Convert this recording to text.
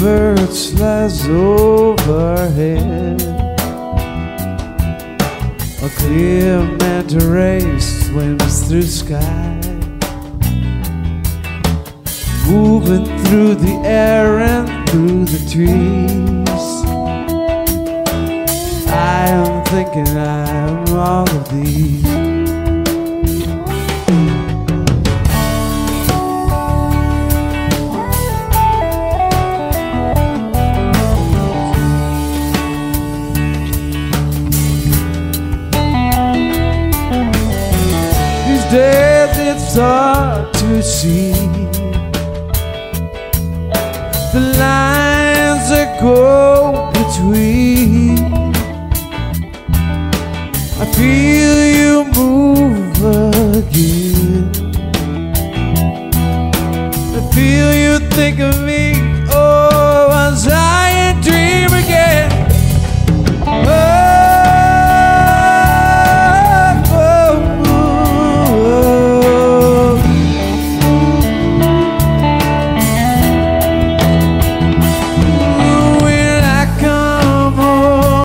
birds flies overhead. A clear manta ray swims through sky, moving through the air and through the trees. I am thinking I am all of these. Days it's hard to see the lines that go between. I feel you move again. I feel you think of me. Oh, once I